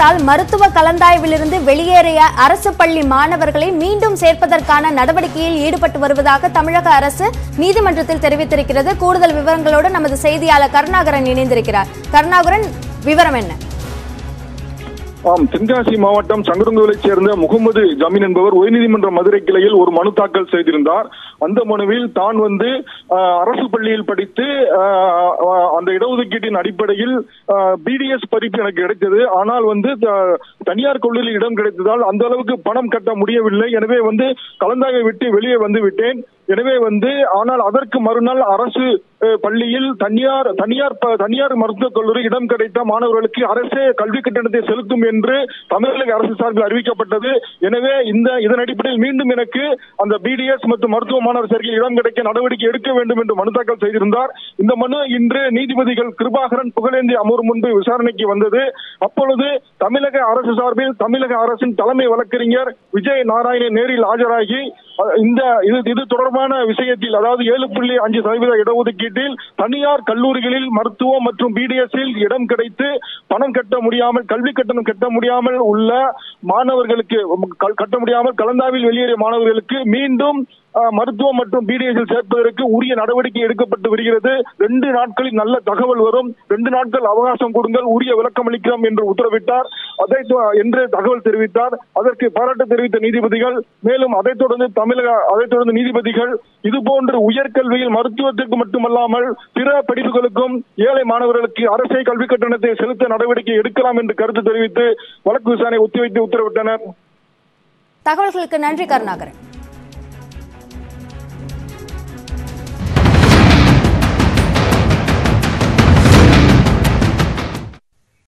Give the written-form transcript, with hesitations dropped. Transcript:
காரணத்தால் மருத்துவ கலந்தாய்விலிருந்து வெளியேறிய அரசு பள்ளி மாணவர்களை மீண்டும் சேர்ப்பதற்கான நடவடிக்கையில் ஈடுபட்டு வருவதாக தமிழக அரசு நீதிமன்றத்தில் தெரிவித்திருக்கிறது. கூடுதல் விவரங்களோடு நமது செய்தியாளர் கருணாகரன் இணைந்திருக்கிறார். கருணாகரன், விவரம் என்ன? தென்காசி மாவட்டம் சங்கரங்கோவிலைச் சேர்ந்த முகமது ஜமீன் என்பவர் உயர்நீதிமன்ற மதுரை கிளையில் ஒரு மனு தாக்கல் செய்திருந்தார். அந்த மனுவில் தான் அரசு பள்ளியில் படித்து அந்த இடஒதுக்கீட்டின் அடிப்படையில் பிடிஎஸ் படிப்பு எனக்கு கிடைத்தது. ஆனால் தனியார் கல்லூரியில் இடம் கிடைத்ததால் அந்த அளவுக்கு பணம் கட்ட முடியவில்லை. எனவே கலந்தாய்வை விட்டு வெளியே வந்து விட்டேன். எனவே ஆனால் அதற்கு மறுநாள் அரசு பள்ளியில் தனியார் மருத்துவக் கல்லூரி இடம் கிடைத்த மாணவர்களுக்கு அரசே கல்வி கட்டணத்தை செலுத்தும் என்று தமிழக அரசு சார்பில் அறிவிக்கப்பட்டது. எனவே இதன் அடிப்படையில் மீண்டும் எனக்கு அந்த பிடிஎஸ் மற்றும் மருத்துவ மாணவர் சேர்க்கையில் இடம் கிடைக்க நடவடிக்கை எடுக்க வேண்டும் என்று மனு தாக்கல் செய்திருந்தார். இந்த மனு இன்று நீதிபதிகள் கிருபாகரன், புகழேந்தி அமர்வு முன்பு விசாரணைக்கு வந்தது. அப்பொழுது தமிழக அரசு சார்பில் தமிழக அரசின் தலைமை வழக்கறிஞர் விஜய் நாராயணன் நேரில் ஆஜராகி இது தொடர்பான விஷயத்தில், அதாவது 7.5% இடஒதுக்கீட்டில் தனியார் கல்லூரிகளில் மருத்துவம் மற்றும் பிடிஎஸ்ஸில் இடம் கிடைத்து பணம் கட்ட முடியாமல், கல்வி கட்டணம் கட்ட முடியாமல் உள்ள மாணவர்களுக்கு, கட்ட முடியாமல் கலந்தாய்வில் வெளியேறிய மாணவர்களுக்கு மீண்டும் மருத்துவம் மற்றும் பிடிஎஸ்ஸில் சேர்ப்பதற்கு உரிய நடவடிக்கை எடுக்கப்பட்டு வருகிறது. 2 நாட்களில் நல்ல தகவல் வரும், 2 நாட்கள் அவகாசம் கொடுங்கள், உரிய விளக்கம் அளிக்கிறோம் என்று உத்தரவிட்டார். என்று தகவல் தெரிவித்தார். அதற்கு பாராட்டு தெரிவித்த நீதிபதிகள் மேலும் அதைத் தொடர்ந்து நீதிபதிகள் இதுபோன்று உயர்கல்வியில் மருத்துவத்திற்கு மட்டுமல்லாமல் பிற படிப்புகளுக்கும் ஏழை மாணவர்களுக்கு அரசே கல்வி கட்டணத்தை செலுத்த நடவடிக்கை எடுக்கலாம் என்று கருத்து தெரிவித்து வழக்கு விசாரணை ஒத்திவைத்து உத்தரவிட்டனர். தகவல்களுக்கு நன்றி கருணாகரன்.